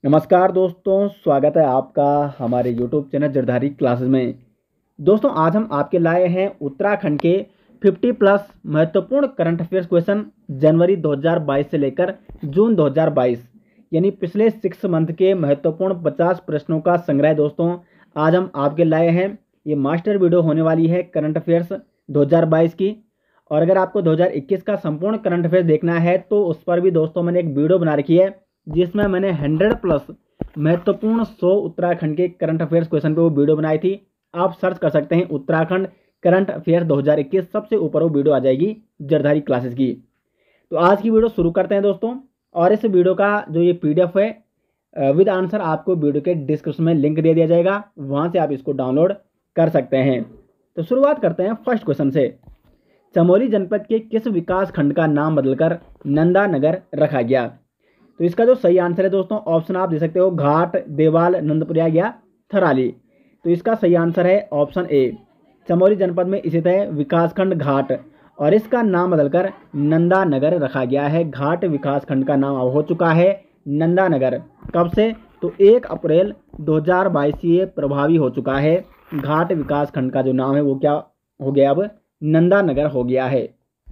नमस्कार दोस्तों, स्वागत है आपका हमारे YouTube चैनल जरधारी क्लासेस में। दोस्तों, आज हम आपके लाए हैं उत्तराखंड के 50 प्लस महत्वपूर्ण करंट अफेयर्स क्वेश्चन जनवरी 2022 से लेकर जून 2022 यानी पिछले 6 मंथ के महत्वपूर्ण 50 प्रश्नों का संग्रह। दोस्तों, आज हम आपके लाए हैं। ये मास्टर वीडियो होने वाली है करंट अफेयर्स 2022 की। और अगर आपको 2021 का संपूर्ण करंट अफेयर्स देखना है तो उस पर भी दोस्तों मैंने एक वीडियो बना रखी है, जिसमें मैंने 100 प्लस महत्वपूर्ण 100 उत्तराखंड के करंट अफेयर्स क्वेश्चन पे वो वीडियो बनाई थी। आप सर्च कर सकते हैं उत्तराखंड करंट अफेयर्स 2021, सबसे ऊपर वो वीडियो आ जाएगी जरधारी क्लासेस की। तो आज की वीडियो शुरू करते हैं दोस्तों। और इस वीडियो का जो ये PDF है विद आंसर आपको वीडियो के डिस्क्रिप्शन में लिंक दे दिया जाएगा, वहाँ से आप इसको डाउनलोड कर सकते हैं। तो शुरुआत करते हैं फर्स्ट क्वेश्चन से। चमोली जनपद के किस विकास खंड का नाम बदलकर नंदा नगर रखा गया? तो इसका जो सही आंसर है दोस्तों, ऑप्शन आप दे सकते हो घाट, देवाल, नंदप्रयाग या थराली। तो इसका सही आंसर है ऑप्शन ए। चमोली जनपद में स्थित है विकासखंड घाट और इसका नाम बदलकर नंदा नगर रखा गया है। घाट विकासखंड का नाम अब हो चुका है नंदा नगर। कब से? तो 1 अप्रैल 2022 से ये प्रभावी हो चुका है। घाट विकासखंड का जो नाम है वो क्या हो गया, अब नंदा नगर हो गया है।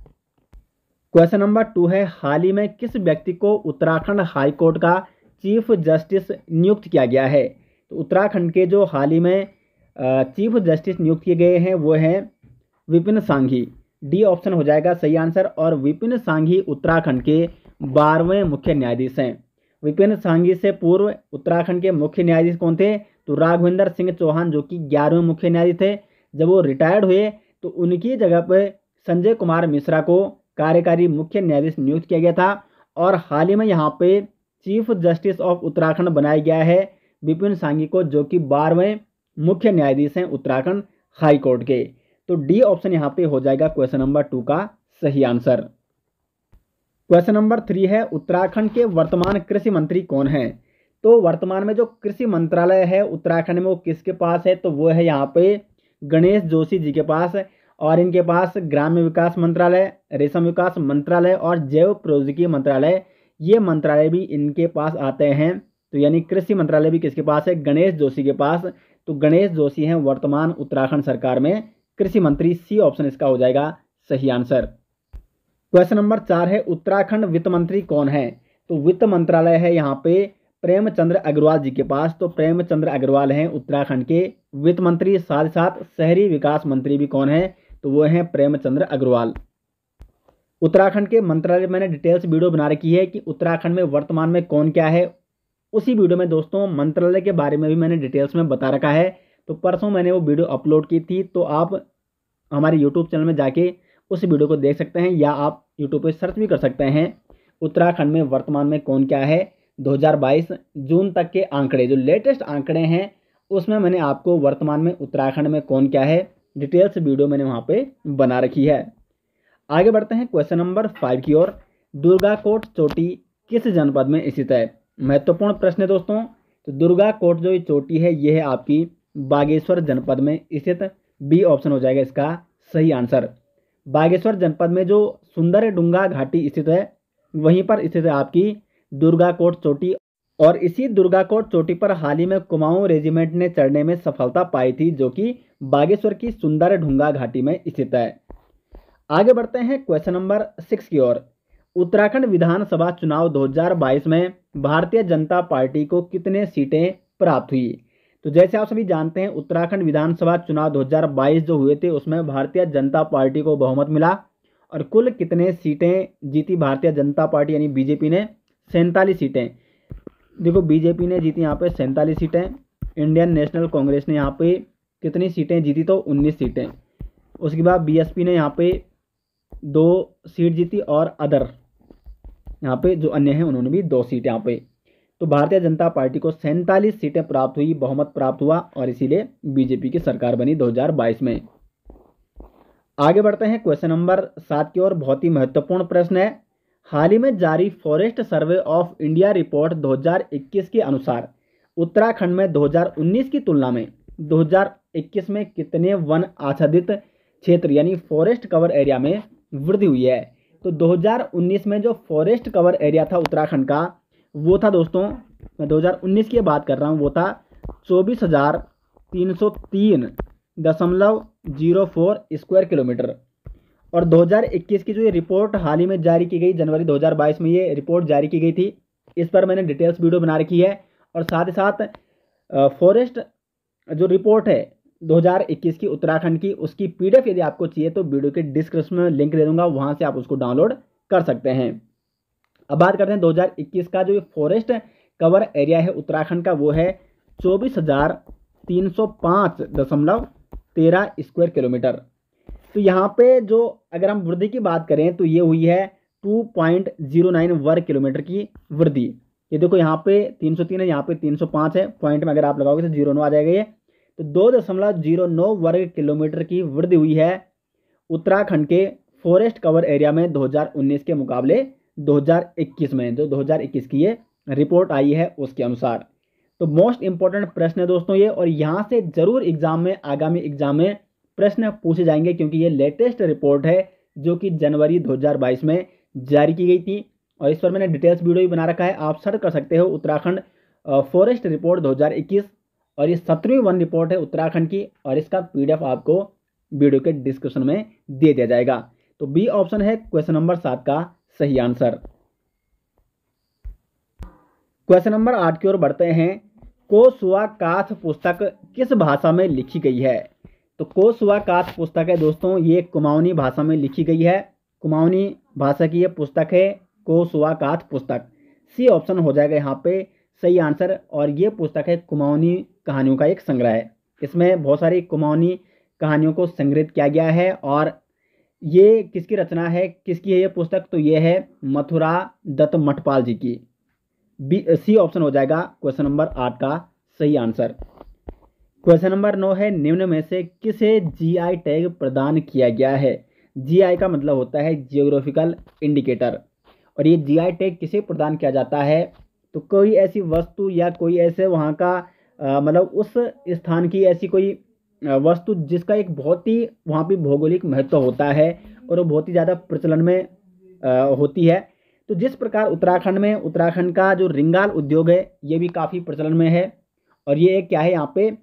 क्वेश्चन नंबर 2 है, हाल ही में किस व्यक्ति को उत्तराखंड हाई कोर्ट का चीफ जस्टिस नियुक्त किया गया है? तो उत्तराखंड के जो हाल ही में चीफ जस्टिस नियुक्त किए गए हैं वो हैं विपिन सांघी। डी ऑप्शन हो जाएगा सही आंसर। और विपिन सांघी उत्तराखंड के 12वें मुख्य न्यायाधीश हैं। विपिन सांघी से पूर्व उत्तराखंड के मुख्य न्यायाधीश कौन थे? तो राघवेंद्र सिंह चौहान, जो कि 11वें मुख्य न्यायाधीश थे। जब वो रिटायर्ड हुए तो उनकी जगह पर संजय कुमार मिश्रा को कार्यकारी मुख्य न्यायाधीश नियुक्त किया गया था। और हाल ही में यहाँ पे चीफ जस्टिस ऑफ उत्तराखंड बनाया गया है विपिन सांघी को, जो कि 12वें मुख्य न्यायाधीश हैं उत्तराखंड हाई कोर्ट के। तो डी ऑप्शन यहाँ पे हो जाएगा क्वेश्चन नंबर 2 का सही आंसर। क्वेश्चन नंबर 3 है, उत्तराखंड के वर्तमान कृषि मंत्री कौन है? तो वर्तमान में जो कृषि मंत्रालय है उत्तराखंड में वो किसके पास है? तो वो है यहाँ पे गणेश जोशी जी के पास। और इनके पास ग्राम्य विकास मंत्रालय, रेशम विकास मंत्रालय और जैव प्रौद्योगिकी मंत्रालय, ये मंत्रालय भी इनके पास आते हैं। तो यानी कृषि मंत्रालय भी किसके पास है? गणेश जोशी के पास। तो गणेश जोशी हैं वर्तमान उत्तराखंड सरकार में कृषि मंत्री। सी ऑप्शन इसका हो जाएगा सही आंसर। क्वेश्चन नंबर 4 है, उत्तराखंड वित्त मंत्री कौन है? तो वित्त मंत्रालय है यहाँ पे प्रेमचंद्र अग्रवाल जी के पास। तो प्रेमचंद्र अग्रवाल हैं उत्तराखंड के वित्त मंत्री। साथ ही साथ शहरी विकास मंत्री भी कौन है? तो वो हैं प्रेमचंद्र अग्रवाल। उत्तराखंड के मंत्रालय मैंने डिटेल्स वीडियो बना रखी है कि उत्तराखंड में वर्तमान में कौन क्या है। उसी वीडियो में दोस्तों मंत्रालय के बारे में भी मैंने डिटेल्स में बता रखा है। तो परसों मैंने वो वीडियो अपलोड की थी, तो आप हमारे यूट्यूब चैनल में जाके उस वीडियो को देख सकते हैं, या आप यूट्यूब पर सर्च भी कर सकते हैं उत्तराखंड में वर्तमान में कौन क्या है। 2022 जून तक के आंकड़े, जो लेटेस्ट आंकड़े हैं, उसमें मैंने आपको वर्तमान में उत्तराखंड में कौन क्या है डिटेल्स वीडियो मैंने वहाँ पे बना रखी है। आगे बढ़ते हैं क्वेश्चन नंबर 5 की ओर। दुर्गाकोट चोटी किस जनपद में स्थित है? महत्वपूर्ण प्रश्न है दोस्तों। तो दुर्गाकोट जो ये चोटी है ये है आपकी बागेश्वर जनपद में स्थित। बी ऑप्शन हो जाएगा इसका सही आंसर। बागेश्वर जनपद में जो सुंदरडुंगा घाटी स्थित है वहीं पर स्थित है आपकी दुर्गाकोट चोटी। और इसी दुर्गाकोट चोटी पर हाल ही में कुमाऊं रेजिमेंट ने चढ़ने में सफलता पाई थी, जो कि बागेश्वर की सुंदरडुंगा घाटी में स्थित है। आगे बढ़ते हैं क्वेश्चन नंबर 6 की ओर। उत्तराखंड विधानसभा चुनाव 2022 में भारतीय जनता पार्टी को कितने सीटें प्राप्त हुई? तो जैसे आप सभी जानते हैं उत्तराखंड विधानसभा चुनाव 2022 जो हुए थे उसमें भारतीय जनता पार्टी को बहुमत मिला। और कुल कितने सीटें जीती भारतीय जनता पार्टी यानी बीजेपी ने? 47 सीटें। देखो, बीजेपी ने जीती यहाँ पे 47 सीटें। इंडियन नेशनल कांग्रेस ने यहाँ पे कितनी सीटें जीती? तो 19 सीटें। उसके बाद बीएसपी ने यहाँ पे 2 सीट जीती और अदर यहाँ पे जो अन्य हैं उन्होंने भी 2 सीट यहाँ पे। तो भारतीय जनता पार्टी को 47 सीटें प्राप्त हुई, बहुमत प्राप्त हुआ, और इसीलिए बीजेपी की सरकार बनी 2022 में। आगे बढ़ते हैं क्वेश्चन नंबर 7 की ओर। बहुत ही महत्वपूर्ण प्रश्न है। हाल ही में जारी forest survey of India report 2021 के अनुसार उत्तराखंड में 2019 की तुलना में 2021 में कितने वन आच्छादित क्षेत्र यानी फॉरेस्ट कवर एरिया में वृद्धि हुई है? तो 2019 में जो फॉरेस्ट कवर एरिया था उत्तराखंड का वो था दोस्तों मैं 2019 की बात कर रहा हूँ, वो था 24,303.04 स्क्वायर किलोमीटर। और 2021 की जो ये रिपोर्ट हाल ही में जारी की गई, जनवरी 2022 में ये रिपोर्ट जारी की गई थी, इस पर मैंने डिटेल्स वीडियो बना रखी है। और साथ ही साथ फॉरेस्ट जो रिपोर्ट है 2021 की उत्तराखंड की, उसकी पीडीएफ यदि आपको चाहिए तो वीडियो के डिस्क्रिप्शन में लिंक दे दूंगा, वहां से आप उसको डाउनलोड कर सकते हैं। अब बात करते हैं 2021 का जो फॉरेस्ट कवर एरिया है उत्तराखंड का, वो है 24,305.13 स्क्वायर किलोमीटर। तो यहाँ पे जो अगर हम वृद्धि की बात करें तो ये हुई है 2.09 वर्ग किलोमीटर की वृद्धि। ये देखो यहाँ पे 303 है, यहाँ पे 305 है, पॉइंट में अगर आप लगाओगे तो 09 आ जाएगा ये। तो 2.09 वर्ग किलोमीटर की वृद्धि हुई है उत्तराखंड के फॉरेस्ट कवर एरिया में 2019 के मुकाबले 2021 में। जो 2021 की ये रिपोर्ट आई है उसके अनुसार। तो मोस्ट इंपॉर्टेंट प्रश्न है दोस्तों ये, और यहाँ से जरूर एग्जाम में, आगामी एग्जाम में प्रश्न पूछे जाएंगे, क्योंकि ये लेटेस्ट रिपोर्ट है जो कि जनवरी 2022 में जारी की गई थी। और इस पर मैंने डिटेल्स वीडियो भी बना रखा है, आप सर्च कर सकते हो उत्तराखंड फॉरेस्ट रिपोर्ट 2021। और ये 17वीं वन रिपोर्ट है उत्तराखंड की, और इसका पीडीएफ आपको वीडियो के डिस्क्रिप्शन में दे दिया जाएगा। तो बी ऑप्शन है क्वेश्चन नंबर 7 का सही आंसर। क्वेश्चन नंबर 8 की ओर बढ़ते हैं। कोसुआकाथ पुस्तक किस भाषा में लिखी गई है? तो कोसुआकाथ पुस्तक है दोस्तों, ये कुमाऊनी भाषा में लिखी गई है। कुमाऊनी भाषा की ये पुस्तक है कोसुआकाथ पुस्तक। सी ऑप्शन हो जाएगा यहाँ पे सही आंसर। और ये पुस्तक है कुमाऊनी कहानियों का एक संग्रह है। इसमें बहुत सारी कुमाऊनी कहानियों को संग्रहित किया गया है। और ये किसकी रचना है, किसकी है ये पुस्तक? तो ये है मथुरा दत्त मठपाल जी की। सी ऑप्शन हो जाएगा क्वेश्चन नंबर 8 का सही आंसर। क्वेश्चन नंबर 9 है, निम्न में से किसे जीआई टैग प्रदान किया गया है? जीआई का मतलब होता है जियोग्राफिकल इंडिकेटर। और ये जीआई टैग किसे प्रदान किया जाता है? तो कोई ऐसी वस्तु या कोई ऐसे वहाँ का मतलब उस स्थान की ऐसी कोई वस्तु जिसका एक बहुत ही वहाँ पे भौगोलिक महत्व होता है और वो बहुत ही ज़्यादा प्रचलन में होती है। तो जिस प्रकार उत्तराखंड का जो रिंगाल उद्योग है ये भी काफ़ी प्रचलन में है। और ये क्या है, यहाँ पे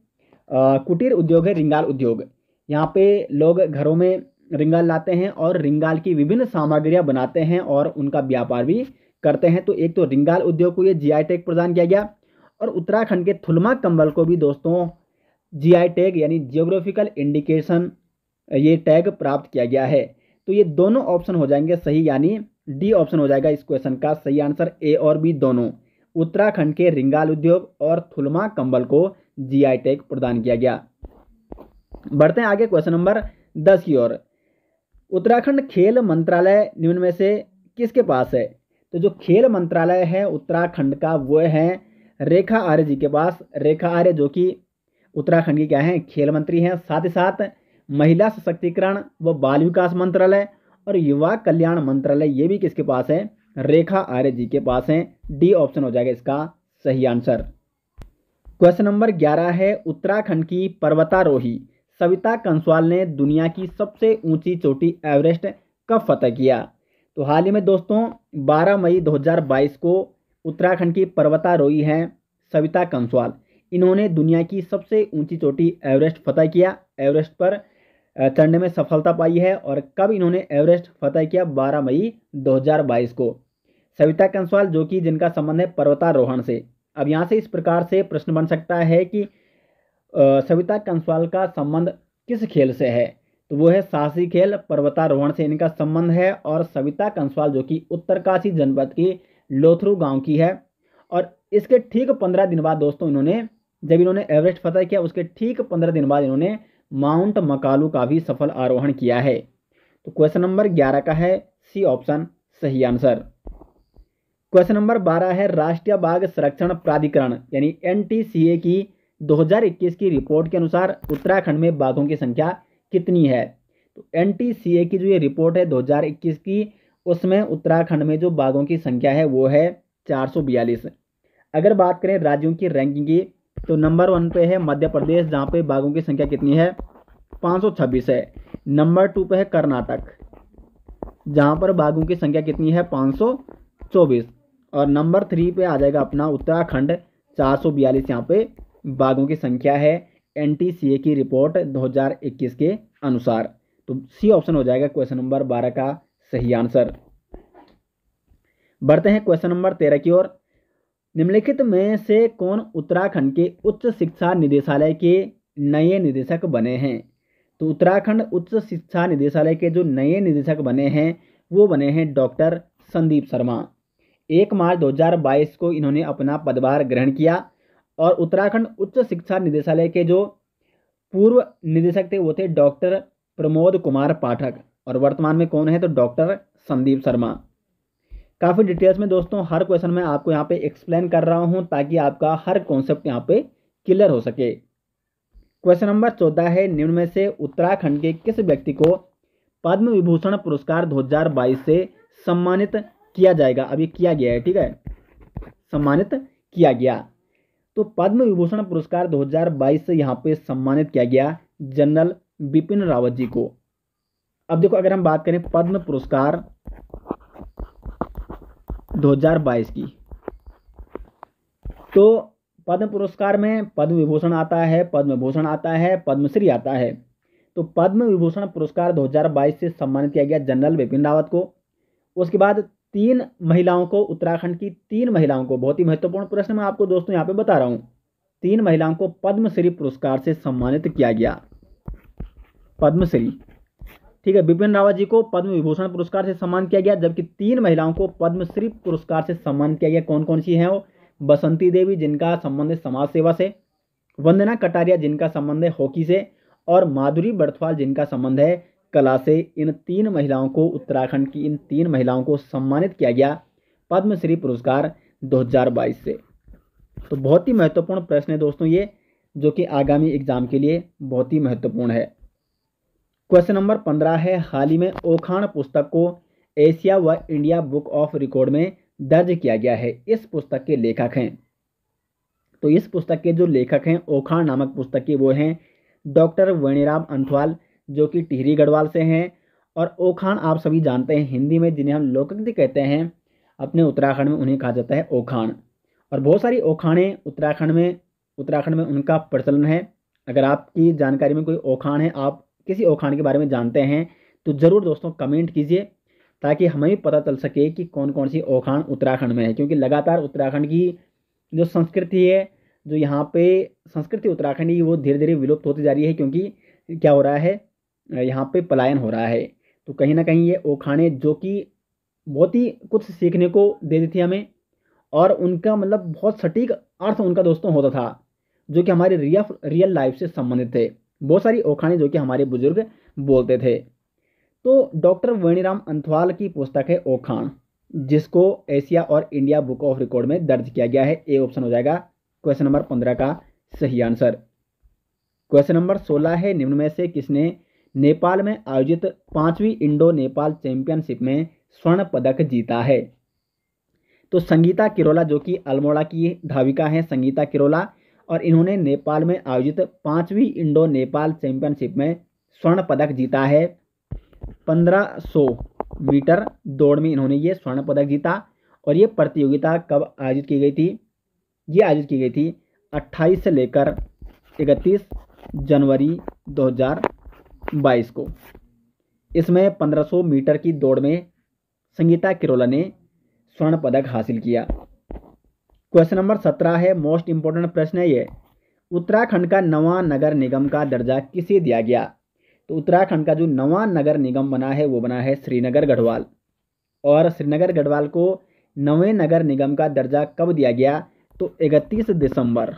कुटीर उद्योग है, रिंगाल उद्योग। यहाँ पे लोग घरों में रिंगाल लाते हैं और रिंगाल की विभिन्न सामग्रियाँ बनाते हैं और उनका व्यापार भी करते हैं। तो एक तो रिंगाल उद्योग को ये जीआई टैग प्रदान किया गया, और उत्तराखंड के थुलमा कंबल को भी दोस्तों जीआई टैग यानी जियोग्राफिकल इंडिकेशन ये टैग प्राप्त किया गया है। तो ये दोनों ऑप्शन हो जाएंगे सही, यानी डी ऑप्शन हो जाएगा इस क्वेश्चन का सही आंसर। ए और बी दोनों, उत्तराखंड के रिंगाल उद्योग और थुलमा कंबल को जीआई टैग प्रदान किया गया। बढ़ते हैं आगे क्वेश्चन नंबर 10 की ओर। उत्तराखंड खेल मंत्रालय निम्न में से किसके पास है? तो जो खेल मंत्रालय है उत्तराखंड का वो है रेखा आर्य जी के पास। रेखा आर्य जो कि उत्तराखंड की क्या है, खेल मंत्री हैं। साथ ही साथ महिला सशक्तिकरण व बाल विकास मंत्रालय और युवा कल्याण मंत्रालय ये भी किसके पास है? रेखा आर्य जी के पास है। डी ऑप्शन हो जाएगा इसका सही आंसर। क्वेश्चन नंबर 11 है, उत्तराखंड की पर्वतारोही सविता कंसवाल ने दुनिया की सबसे ऊंची चोटी एवरेस्ट कब फतह किया? तो हाल ही में दोस्तों 12 मई 2022 को उत्तराखंड की पर्वतारोही हैं सविता कंसवाल। इन्होंने दुनिया की सबसे ऊंची चोटी एवरेस्ट फतह किया, एवरेस्ट पर चढ़ने में सफलता पाई है। और कब इन्होंने एवरेस्ट फतह किया? 12 मई 2022 को। सविता कंसवाल जो कि जिनका संबंध है पर्वतारोहण से। अब यहाँ से इस प्रकार से प्रश्न बन सकता है कि सविता कंसवाल का संबंध किस खेल से है? तो वो है साहसी खेल, पर्वतारोहण से इनका संबंध है। और सविता कंसवाल जो कि उत्तरकाशी जनपद की लोथरू गांव की है। और इसके ठीक 15 दिन बाद दोस्तों जब इन्होंने एवरेस्ट फतह किया, उसके ठीक 15 दिन बाद इन्होंने माउंट मकालू का भी सफल आरोहण किया है। तो क्वेश्चन नंबर 11 का है सी ऑप्शन सही आंसर। क्वेश्चन नंबर 12 है, राष्ट्रीय बाघ संरक्षण प्राधिकरण यानी एनटीसीए की 2021 की रिपोर्ट के अनुसार उत्तराखंड में बाघों की संख्या कितनी है? तो एनटीसीए की जो ये रिपोर्ट है 2021 की, उसमें उत्तराखंड में जो बाघों की संख्या है वो है 442। अगर बात करें राज्यों की रैंकिंग की, तो नंबर 1 पे है मध्य प्रदेश जहाँ पे बाघों की संख्या कितनी है? 526 है। नंबर 2 पे है कर्नाटक जहाँ पर बाघों की संख्या कितनी है? 524। और नंबर 3 पे आ जाएगा अपना उत्तराखंड 442 यहाँ पे बाघों की संख्या है NTCA की रिपोर्ट 2021 के अनुसार। तो सी ऑप्शन हो जाएगा क्वेश्चन नंबर 12 का सही आंसर। बढ़ते हैं क्वेश्चन नंबर 13 की ओर। निम्नलिखित में से कौन उत्तराखंड के उच्च शिक्षा निदेशालय के नए निदेशक बने हैं? तो उत्तराखंड उच्च शिक्षा निदेशालय के जो नए निदेशक बने हैं वो बने हैं डॉक्टर संदीप शर्मा। 1 मार्च 2022 को इन्होंने अपना पदभार ग्रहण किया और उत्तराखंड उच्च शिक्षा निदेशालय के जो पूर्व निदेशक थे वो थे डॉक्टर प्रमोद कुमार पाठक और वर्तमान में कौन है तो डॉक्टर संदीप शर्मा। काफ़ी डिटेल्स में दोस्तों हर क्वेश्चन में आपको यहाँ पे एक्सप्लेन कर रहा हूँ ताकि आपका हर कॉन्सेप्ट यहाँ पे क्लियर हो सके। क्वेश्चन नंबर 14 है, निम्न में से उत्तराखंड के किस व्यक्ति को पद्म विभूषण पुरस्कार 2022 से सम्मानित किया जाएगा? अभी किया गया है, ठीक है, सम्मानित किया गया। तो पद्म विभूषण पुरस्कार 2022 से यहाँ पे सम्मानित किया गया जनरल बिपिन रावत जी को। अब देखो अगर हम बात करें पद्म पुरस्कार 2022 की, तो पद्म पुरस्कार में पद्म विभूषण आता है, पद्म भूषण आता है, पद्मश्री आता है। तो पद्म विभूषण पुरस्कार 2022 से सम्मानित किया गया जनरल बिपिन रावत को। उसके बाद 3 महिलाओं को, उत्तराखंड की 3 महिलाओं को, बहुत ही महत्वपूर्ण प्रश्न मैं आपको दोस्तों यहाँ पे बता रहा हूँ, 3 महिलाओं को पद्मश्री पुरस्कार से सम्मानित किया गया, पद्मश्री, ठीक है। बिपिन रावत जी को पद्म विभूषण पुरस्कार से सम्मानित किया गया, जबकि 3 महिलाओं को पद्मश्री पुरस्कार से सम्मानित किया गया। कौन कौन सी हैं वो? बसंती देवी जिनका संबंध है समाज सेवा से, वंदना कटारिया जिनका संबंध है हॉकी से, और माधुरी बर्थवाल जिनका संबंध है कला से। इन 3 महिलाओं को, उत्तराखंड की इन 3 महिलाओं को सम्मानित किया गया पद्मश्री पुरस्कार 2022 से। तो बहुत ही महत्वपूर्ण प्रश्न है दोस्तों ये, जो कि आगामी एग्जाम के लिए बहुत ही महत्वपूर्ण है। क्वेश्चन नंबर 15 है, हाल ही में ओखान पुस्तक को एशिया व इंडिया बुक ऑफ रिकॉर्ड में दर्ज किया गया है। इस पुस्तक के लेखक हैं, तो इस पुस्तक के जो लेखक हैं ओखान नामक पुस्तक के, वो हैं डॉक्टर वेणीराम अंथवाल जो कि टिहरी गढ़वाल से हैं। और ओखान आप सभी जानते हैं हिंदी में जिन्हें हम लोकगीत कहते हैं, अपने उत्तराखंड में उन्हें कहा जाता है ओखान। और बहुत सारी ओखानें उत्तराखंड में उनका प्रचलन है। अगर आपकी जानकारी में कोई ओखान है, आप किसी ओखान के बारे में जानते हैं, तो ज़रूर दोस्तों कमेंट कीजिए ताकि हमें भी पता चल सके कि कौन कौन सी ओखान उत्तराखंड में है। क्योंकि लगातार उत्तराखंड की जो संस्कृति है, जो यहाँ पे संस्कृति उत्तराखंड की, वो धीरे धीरे विलुप्त होती जा रही है। क्योंकि क्या हो रहा है, यहाँ पे पलायन हो रहा है। तो कहीं ना कहीं ये ओखाने जो कि बहुत ही कुछ सीखने को दे देती हमें, और उनका मतलब बहुत सटीक अर्थ उनका दोस्तों होता था, जो कि हमारे रियल लाइफ से संबंधित थे। बहुत सारी ओखाने जो कि हमारे बुजुर्ग बोलते थे। तो डॉक्टर वेणीराम अंथवाल की पुस्तक है ओखान, जिसको एशिया और इंडिया बुक ऑफ रिकॉर्ड में दर्ज किया गया है। ए ऑप्शन हो जाएगा क्वेश्चन नंबर 15 का सही आंसर। क्वेश्चन नंबर 16 है, निम्न में से किसने नेपाल में आयोजित 5वीं इंडो नेपाल चैंपियनशिप में स्वर्ण पदक जीता है? तो संगीता किरोला, जो कि अल्मोड़ा की धाविका हैं संगीता किरोला, और इन्होंने नेपाल में आयोजित 5वीं इंडो नेपाल चैंपियनशिप में स्वर्ण पदक जीता है। 1500 मीटर दौड़ में इन्होंने ये स्वर्ण पदक जीता। और ये प्रतियोगिता कब आयोजित की गई थी? ये आयोजित की गई थी 28 से लेकर 31 जनवरी 2022 को। इसमें 1500 मीटर की दौड़ में संगीता किरोला ने स्वर्ण पदक हासिल किया। क्वेश्चन नंबर 17 है, मोस्ट इंपोर्टेंट प्रश्न है ये, उत्तराखंड का नवा नगर निगम का दर्जा किसे दिया गया? तो उत्तराखंड का जो नवा नगर निगम बना है वो बना है श्रीनगर गढ़वाल। और श्रीनगर गढ़वाल को नवे नगर निगम का दर्जा कब दिया गया? तो 31 दिसंबर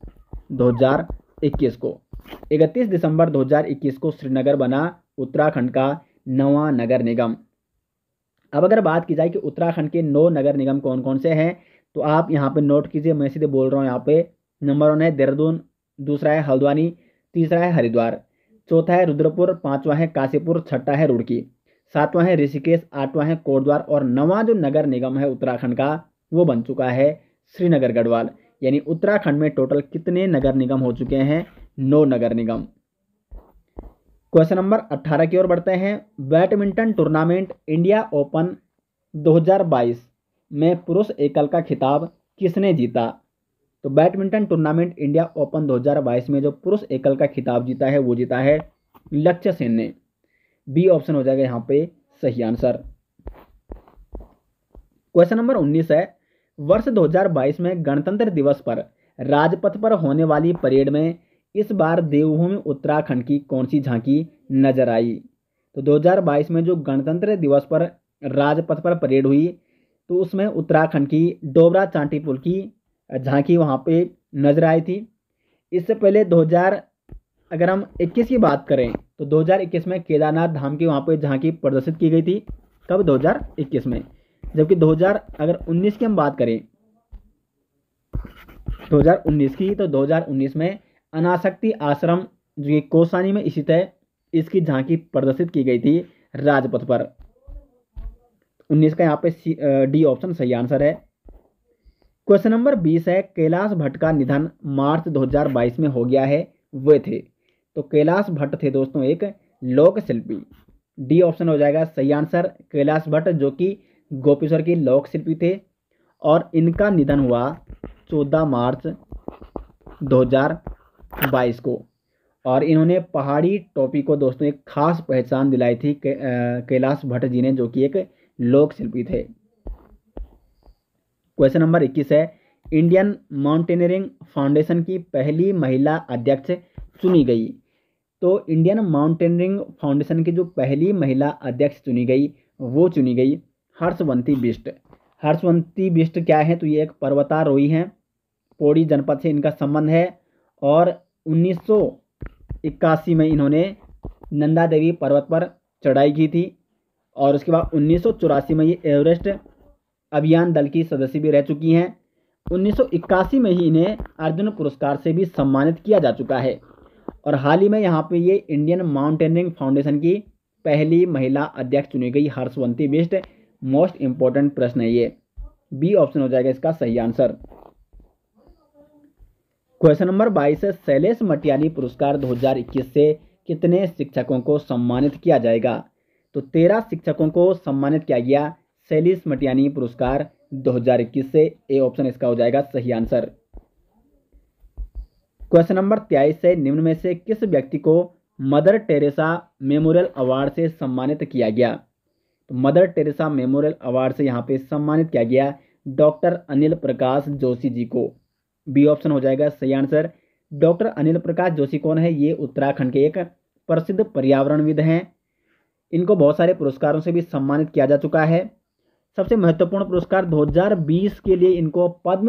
2021 को। 31 दिसंबर 2021 को श्रीनगर बना उत्तराखंड का नवा नगर निगम। अब अगर बात की जाए कि उत्तराखंड के 9 नगर निगम कौन कौन से हैं, तो आप यहाँ पे नोट कीजिए, मैं सीधे बोल रहा हूँ यहाँ पे। नंबर 1 है देहरादून, दूसरा है हल्द्वानी, तीसरा है हरिद्वार, चौथा है रुद्रपुर, 5वां है काशीपुर, 6ठा है रुड़की, 7वां है ऋषिकेश, 8वां है कोटद्वार, और 9वां जो नगर निगम है उत्तराखंड का वो बन चुका है श्रीनगर गढ़वाल। यानी उत्तराखंड में टोटल कितने नगर निगम हो चुके हैं? 9 नगर निगम। क्वेश्चन नंबर 18 की ओर बढ़ते हैं। बैडमिंटन टूर्नामेंट इंडिया ओपन 2022 में पुरुष एकल का खिताब किसने जीता? तो बैडमिंटन टूर्नामेंट इंडिया ओपन 2022 में जो पुरुष एकल का खिताब जीता है वो जीता है लक्ष्य सेन ने। बी ऑप्शन हो जाएगा यहाँ पे सही आंसर। क्वेश्चन नंबर 19 है, वर्ष 2022 में गणतंत्र दिवस पर राजपथ पर होने वाली परेड में इस बार देवभूमि उत्तराखंड की कौन सी झांकी नजर आई? तो 2022 में जो गणतंत्र दिवस पर राजपथ पर परेड हुई तो उसमें उत्तराखंड की डोबरा चांटी पुल की झांकी वहाँ पे नजर आई थी। इससे पहले 2000 अगर हम 21 की बात करें तो 2021 में केदारनाथ धाम की वहाँ पे झांकी प्रदर्शित की गई थी। कब? 2021 में। जबकि 2019 की हम बात करें 2019 की, तो 2019 में अनासक्ति आश्रम जो कि कोसानी में स्थित है इसकी झांकी प्रदर्शित की गई थी राजपथ पर। 19 का यहाँ पे डी ऑप्शन सही आंसर है। क्वेश्चन नंबर 20 है, कैलाश भट्ट का निधन मार्च 2022 में हो गया है, वे थे? तो कैलाश भट्ट थे दोस्तों एक लोक शिल्पी। डी ऑप्शन हो जाएगा सही आंसर। कैलाश भट्ट जो कि गोपेश्वर की लोक शिल्पी थे और इनका निधन हुआ 14 मार्च 2022 को। और इन्होंने पहाड़ी टोपी को दोस्तों एक खास पहचान दिलाई थी कैलाश भट्ट जी ने, जो कि एक लोक शिल्पी थे। क्वेश्चन नंबर 21 है, इंडियन माउंटेनियरिंग फाउंडेशन की पहली महिला अध्यक्ष चुनी गई। तो इंडियन माउंटेनियरिंग फाउंडेशन की जो पहली महिला अध्यक्ष चुनी गई वो चुनी गई हर्षवंती बिष्ट। हर्षवंती बिष्ट क्या है? तो ये एक पर्वतारोही हैं, पौड़ी जनपद से इनका संबंध है और 1981 में इन्होंने नंदा देवी पर्वत पर चढ़ाई की थी और उसके बाद 1984 में ये एवरेस्ट अभियान दल की सदस्य भी रह चुकी हैं। 1981 में ही इन्हें अर्जुन पुरस्कार से भी सम्मानित किया जा चुका है और हाल ही में यहाँ पे ये इंडियन माउंटेनियरिंग फाउंडेशन की पहली महिला अध्यक्ष चुनी गई हर्षवंती बिष्ट। मोस्ट इंपॉर्टेंट प्रश्न है ये। बी ऑप्शन हो जाएगा इसका सही आंसर। क्वेश्चन नंबर 22 है, शैलेश मटियानी पुरस्कार 2021 से कितने शिक्षकों को सम्मानित किया जाएगा? तो 13 शिक्षकों को सम्मानित किया गया शैलेश मटियानी पुरस्कार 2021 से। ए ऑप्शन इसका हो जाएगा सही आंसर। क्वेश्चन नंबर 23 है, निम्न में से किस व्यक्ति को मदर टेरेसा मेमोरियल अवार्ड से सम्मानित किया गया? तो मदर टेरेसा मेमोरियल अवार्ड से यहाँ पे सम्मानित किया गया डॉक्टर अनिल प्रकाश जोशी जी को। बी ऑप्शन हो जाएगा सही आंसर। डॉक्टर अनिल प्रकाश जोशी कौन है? ये उत्तराखंड के एक प्रसिद्ध पर्यावरणविद हैं। इनको बहुत सारे पुरस्कारों से भी सम्मानित किया जा चुका है। सबसे महत्वपूर्ण पुरस्कार 2020 के लिए इनको पद्म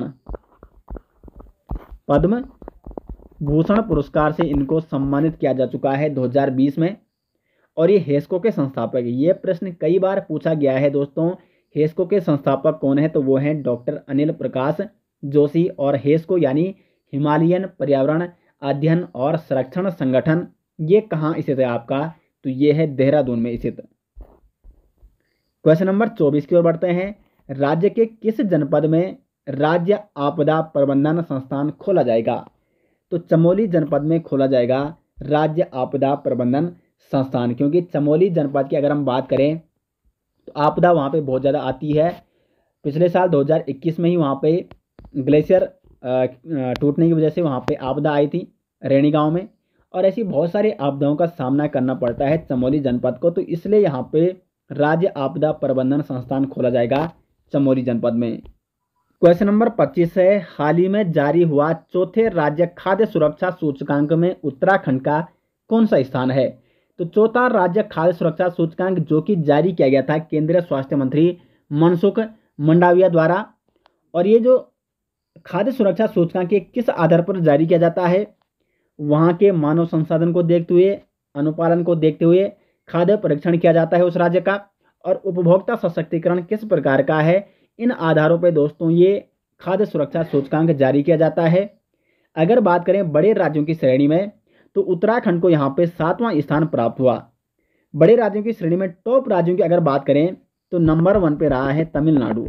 भूषण पुरस्कार से इनको सम्मानित किया जा चुका है 2020 में। और ये हेस्को के संस्थापक, ये प्रश्न कई बार पूछा गया है दोस्तों, हेस्को के संस्थापक कौन है? तो वो हैं डॉक्टर अनिल प्रकाश जोशी। और हेस्को यानी हिमालयन पर्यावरण अध्ययन और संरक्षण संगठन, ये कहाँ स्थित है आपका? तो ये है देहरादून में स्थित। क्वेश्चन नंबर 24 की ओर बढ़ते हैं, राज्य के किस जनपद में राज्य आपदा प्रबंधन संस्थान खोला जाएगा? तो चमोली जनपद में खोला जाएगा राज्य आपदा प्रबंधन संस्थान, क्योंकि चमोली जनपद की अगर हम बात करें तो आपदा वहाँ पे बहुत ज़्यादा आती है। पिछले साल 2021 में ही वहाँ पे ग्लेशियर टूटने की वजह से वहाँ पे आपदा आई थी रैणी गांव में, और ऐसी बहुत सारी आपदाओं का सामना करना पड़ता है चमोली जनपद को, तो इसलिए यहाँ पे राज्य आपदा प्रबंधन संस्थान खोला जाएगा चमोली जनपद में। क्वेश्चन नंबर 25 है, हाल ही में जारी हुआ चौथे राज्य खाद्य सुरक्षा सूचकांक में उत्तराखंड का कौन सा स्थान है? तो चौथा राज्य खाद्य सुरक्षा सूचकांक जो कि जारी किया गया था केंद्रीय स्वास्थ्य मंत्री मनसुख मंडाविया द्वारा। और ये जो खाद्य सुरक्षा सूचकांक किस आधार पर जारी किया जाता है? वहाँ के मानव संसाधन को देखते हुए, अनुपालन को देखते हुए खाद्य परीक्षण किया जाता है उस राज्य का, और उपभोक्ता सशक्तिकरण किस प्रकार का है, इन आधारों पर दोस्तों ये खाद्य सुरक्षा सूचकांक जारी किया जाता है। अगर बात करें बड़े राज्यों की श्रेणी में तो उत्तराखंड को यहाँ पे 7वां स्थान प्राप्त हुआ। बड़े राज्यों की श्रेणी में टॉप राज्यों की अगर बात करें तो नंबर 1 पे रहा है तमिलनाडु।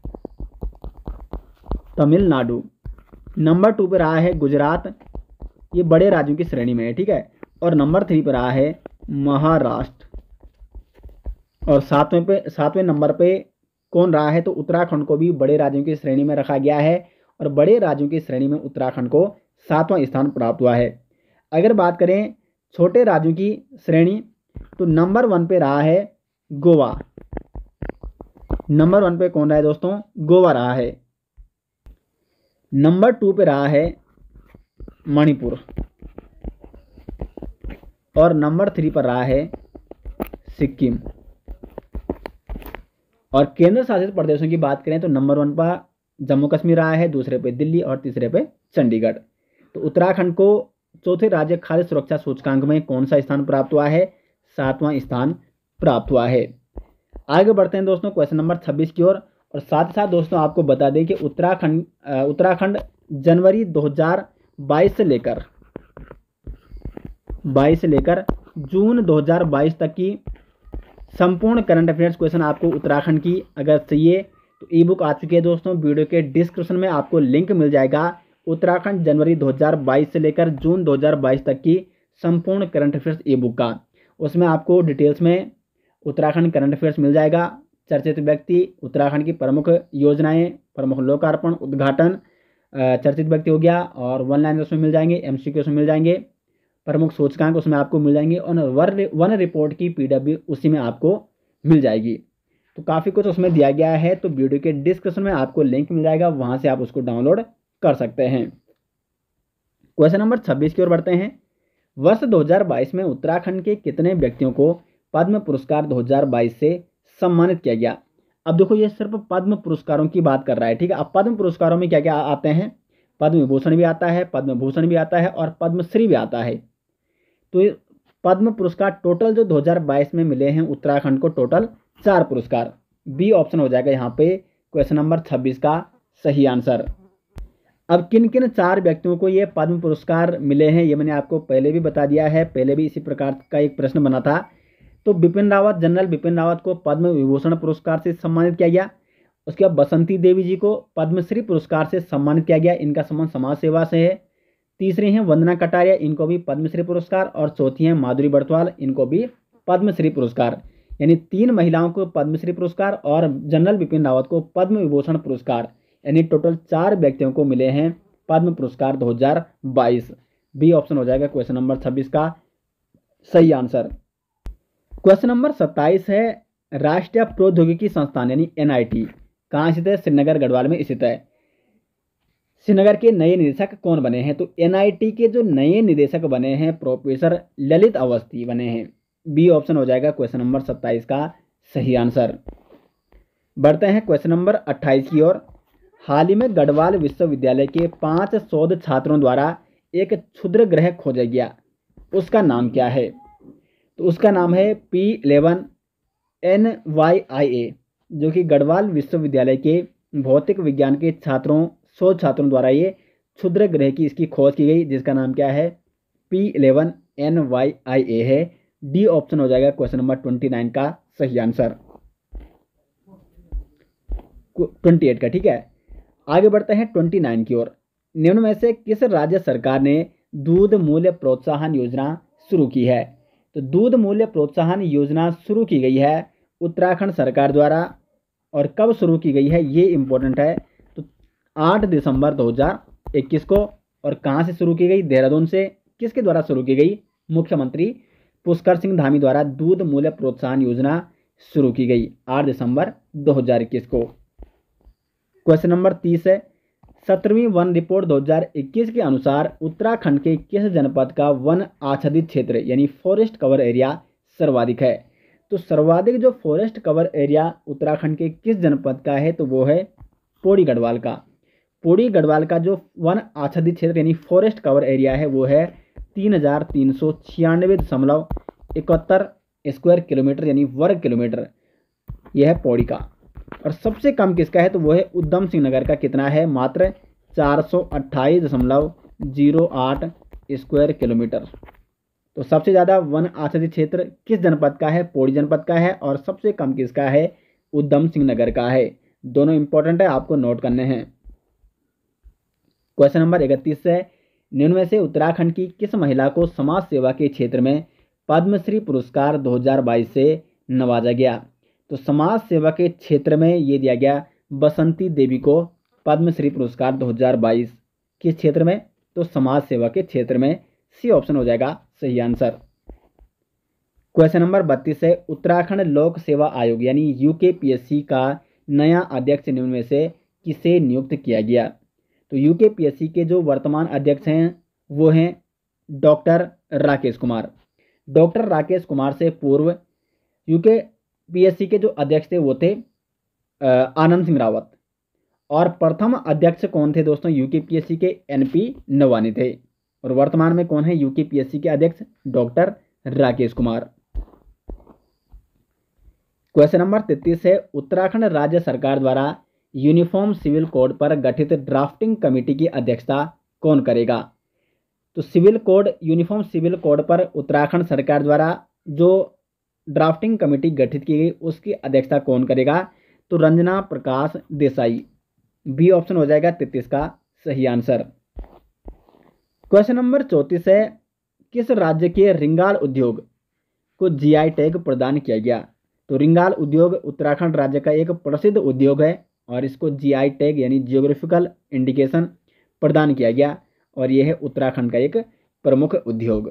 नंबर 2 पे रहा है गुजरात, ये बड़े राज्यों की श्रेणी में है, ठीक है। और नंबर 3 पे रहा है महाराष्ट्र, और सातवें नंबर पे कौन रहा है, तो उत्तराखंड को भी बड़े राज्यों की श्रेणी में रखा गया है और बड़े राज्यों की श्रेणी में उत्तराखंड को 7वां स्थान प्राप्त हुआ है। अगर बात करें छोटे राज्यों की श्रेणी, तो नंबर 1 पे रहा है गोवा। नंबर 1 पे कौन रहा है दोस्तों, गोवा रहा है। नंबर 2 पे रहा है मणिपुर और नंबर 3 पर रहा है सिक्किम। और केंद्र शासित प्रदेशों की बात करें तो नंबर 1 पर जम्मू कश्मीर रहा है, दूसरे पे दिल्ली और तीसरे पे चंडीगढ़। तो उत्तराखंड को चौथे राज्य खाद्य सुरक्षा सूचकांक में कौन सा स्थान प्राप्त हुआ है, 7वां स्थान प्राप्त हुआ है। आगे बढ़ते हैं दोस्तों क्वेश्चन नंबर 26 की ओर। और साथ ही साथ दोस्तों आपको बता दें कि उत्तराखंड जनवरी 2022 से लेकर जून 2022 तक की संपूर्ण करंट अफेयर्स क्वेश्चन आपको उत्तराखंड की अगर चाहिए तो ई बुक आ चुकी है दोस्तों। वीडियो के डिस्क्रिप्शन में आपको लिंक मिल जाएगा। उत्तराखंड जनवरी 2022 से लेकर जून 2022 तक की संपूर्ण करंट अफेयर्स ई बुक का, उसमें आपको डिटेल्स में उत्तराखंड करंट अफेयर्स मिल जाएगा। चर्चित व्यक्ति, उत्तराखंड की प्रमुख योजनाएं, प्रमुख लोकार्पण, उद्घाटन, चर्चित व्यक्ति हो गया, और 1 लाइनर उसमें मिल जाएंगे, MCQ उसमें मिल जाएंगे, प्रमुख सूचकांक उसमें आपको मिल जाएंगे और वन रिपोर्ट की PW उसी में आपको मिल जाएगी। तो काफ़ी कुछ उसमें दिया गया है। तो वीडियो के डिस्क्रिप्शन में आपको लिंक मिल जाएगा, वहाँ से आप उसको डाउनलोड कर सकते हैं। क्वेश्चन नंबर 26 की ओर बढ़ते हैं। वर्ष 2022 में उत्तराखंड के कितने व्यक्तियों को पद्म पुरस्कार 2022 से सम्मानित किया गया। अब देखो ये सिर्फ पद्म पुरस्कारों की बात कर रहा है, ठीक है। अब पद्म पुरस्कारों में क्या क्या आते हैं, पद्म विभूषण भी आता है, पद्म भूषण भी आता है और पद्मश्री भी आता है। तो पद्म पुरस्कार टोटल जो 2022 में मिले हैं उत्तराखंड को, टोटल 4 पुरस्कार। बी ऑप्शन हो जाएगा यहाँ पे क्वेश्चन नंबर 26 का सही आंसर। अब किन किन 4 व्यक्तियों को ये पद्म पुरस्कार मिले हैं ये मैंने आपको पहले भी बता दिया है, पहले भी इसी प्रकार का एक प्रश्न बना था। तो बिपिन रावत, जनरल बिपिन रावत को पद्म विभूषण पुरस्कार से सम्मानित किया गया। उसके बाद बसंती देवी जी को पद्मश्री पुरस्कार से सम्मानित किया गया, इनका संबंध समाज सेवा से है। तीसरी हैं वंदना कटारिया, इनको भी पद्मश्री पुरस्कार। और चौथी हैं माधुरी बड़तवाल, इनको भी पद्मश्री पुरस्कार। यानी 3 महिलाओं को पद्मश्री पुरस्कार और जनरल बिपिन रावत को पद्म विभूषण पुरस्कार, यानी टोटल 4 व्यक्तियों को मिले हैं पद्म पुरस्कार 2022। बी ऑप्शन हो जाएगा क्वेश्चन नंबर 26 का सही आंसर। क्वेश्चन नंबर 27 है, राष्ट्रीय प्रौद्योगिकी संस्थान यानी NIT कहाँ स्थित है, श्रीनगर गढ़वाल में स्थित है। श्रीनगर के नए निदेशक कौन बने हैं, तो NIT के जो नए निदेशक बने हैं प्रोफेसर ललित अवस्थी बने हैं। बी ऑप्शन हो जाएगा क्वेश्चन नंबर 27 का सही आंसर। बढ़ते हैं क्वेश्चन नंबर 28 की ओर। हाल ही में गढ़वाल विश्वविद्यालय के 5 शोध छात्रों द्वारा एक क्षुद्र ग्रह खोजा गया, उसका नाम क्या है, तो उसका नाम है P11 NYIA, जो कि गढ़वाल विश्वविद्यालय के भौतिक विज्ञान के शोध छात्रों द्वारा ये क्षुद्र ग्रह की इसकी खोज की गई, जिसका नाम क्या है P11 NYIA है। डी ऑप्शन हो जाएगा क्वेश्चन नंबर 29 का सही आंसर, 28 का, ठीक है। आगे बढ़ते हैं 29 की ओर। निम्न में से किस राज्य सरकार ने दूध मूल्य प्रोत्साहन योजना शुरू की है, तो दूध मूल्य प्रोत्साहन योजना शुरू की गई है उत्तराखंड सरकार द्वारा। और कब शुरू की गई है ये इंपॉर्टेंट है, तो 8 दिसंबर 2021 को। और कहाँ से शुरू की गई, देहरादून से। किसके द्वारा शुरू की गई, मुख्यमंत्री पुष्कर सिंह धामी द्वारा दूध मूल्य प्रोत्साहन योजना शुरू की गई 8 दिसंबर 2021 को। क्वेश्चन नंबर 30 है, 17वीं वन रिपोर्ट 2021 के अनुसार उत्तराखंड के किस जनपद का वन आच्छादित क्षेत्र यानी फॉरेस्ट कवर एरिया सर्वाधिक है, तो सर्वाधिक जो फॉरेस्ट कवर एरिया उत्तराखंड के किस जनपद का है, तो वो है पौड़ी गढ़वाल का। पौड़ी गढ़वाल का जो वन आच्छादित क्षेत्र यानी फॉरेस्ट कवर एरिया है वो है 3396.71 स्क्वायर किलोमीटर यानी वर्ग किलोमीटर, यह है पौड़ी का। और सबसे कम किसका है, तो वो है उधम सिंह नगर का। कितना है, मात्र 428.08 स्क्वायर किलोमीटर। तो सबसे ज़्यादा वन आच्छादित क्षेत्र किस जनपद का है, पौड़ी जनपद का है। और सबसे कम किसका है, उधम सिंह नगर का है। दोनों इंपॉर्टेंट है, आपको नोट करने हैं। क्वेश्चन नंबर 31 है, निम्न में से उत्तराखंड की किस महिला को समाज सेवा के क्षेत्र में पद्मश्री पुरस्कार 2022 से नवाजा गया, तो समाज सेवा के क्षेत्र में ये दिया गया बसंती देवी को पद्मश्री पुरस्कार 2022 किस क्षेत्र में, तो समाज सेवा के क्षेत्र में। सी ऑप्शन हो जाएगा सही आंसर। क्वेश्चन नंबर 32 है, उत्तराखंड लोक सेवा आयोग यानी यूकेपीएससी का नया अध्यक्ष निम्न में से किसे नियुक्त किया गया। तो यूकेपीएससी के जो वर्तमान अध्यक्ष हैं वो हैं डॉक्टर राकेश कुमार। डॉक्टर राकेश कुमार से पूर्व यूकेपीएससी के जो अध्यक्ष थे वो थे आनंद सिंह रावत। और प्रथम अध्यक्ष कौन थे दोस्तों यूकेपीएससी के, एनपी नवानी थे। और वर्तमान में कौन है यूकेपीएससी के अध्यक्ष, doctor Rakesh Kumar. Question number 33 है, उत्तराखंड राज्य सरकार द्वारा यूनिफॉर्म सिविल कोड पर गठित ड्राफ्टिंग कमेटी की अध्यक्षता कौन करेगा। तो civil code, uniform civil code पर उत्तराखंड सरकार द्वारा जो ड्राफ्टिंग कमेटी गठित की गई उसकी अध्यक्षता कौन करेगा, तो रंजना प्रकाश देसाई। बी ऑप्शन हो जाएगा 33 का सही आंसर। क्वेश्चन नंबर 34 है, किस राज्य के रिंगाल उद्योग को जीआई टैग प्रदान किया गया। तो रिंगाल उद्योग उत्तराखंड राज्य का एक प्रसिद्ध उद्योग है और इसको जीआई टैग यानी जियोग्राफिकल इंडिकेशन प्रदान किया गया और यह है उत्तराखंड का एक प्रमुख उद्योग।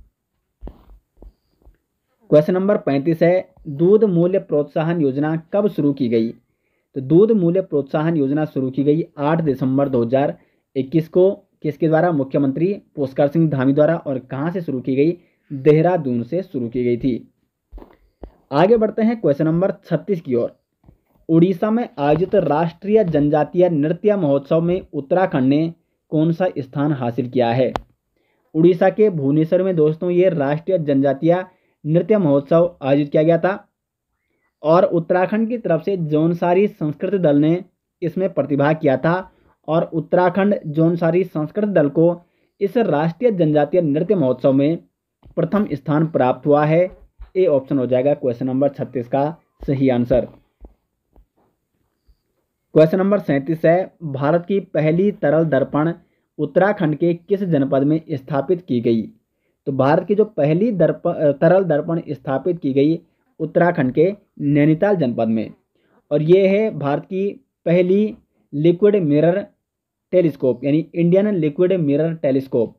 क्वेश्चन नंबर 35 है, दूध मूल्य प्रोत्साहन योजना कब शुरू की गई। तो दूध मूल्य प्रोत्साहन योजना शुरू की गई 8 दिसंबर 2021 को। किसके द्वारा, मुख्यमंत्री पुष्कर सिंह धामी द्वारा। और कहाँ से शुरू की गई, देहरादून से शुरू की गई थी। आगे बढ़ते हैं क्वेश्चन नंबर 36 की ओर। उड़ीसा में आयोजित राष्ट्रीय जनजातीय नृत्य महोत्सव में उत्तराखंड ने कौन सा स्थान हासिल किया है। उड़ीसा के भुवनेश्वर में दोस्तों ये राष्ट्रीय जनजातीय नृत्य महोत्सव आयोजित किया गया था और उत्तराखंड की तरफ से जौनसारी संस्कृत दल ने इसमें प्रतिभाग किया था और उत्तराखंड जौनसारी संस्कृत दल को इस राष्ट्रीय जनजातीय नृत्य महोत्सव में प्रथम स्थान प्राप्त हुआ है। ए ऑप्शन हो जाएगा क्वेश्चन नंबर 36 का सही आंसर। क्वेश्चन नंबर 37 है, भारत की पहली तरल दर्पण उत्तराखंड के किस जनपद में स्थापित की गई। तो भारत की जो पहली तरल दर्पण स्थापित की गई उत्तराखंड के नैनीताल जनपद में और ये है भारत की पहली लिक्विड मिरर टेलीस्कोप यानी Indian liquid mirror telescope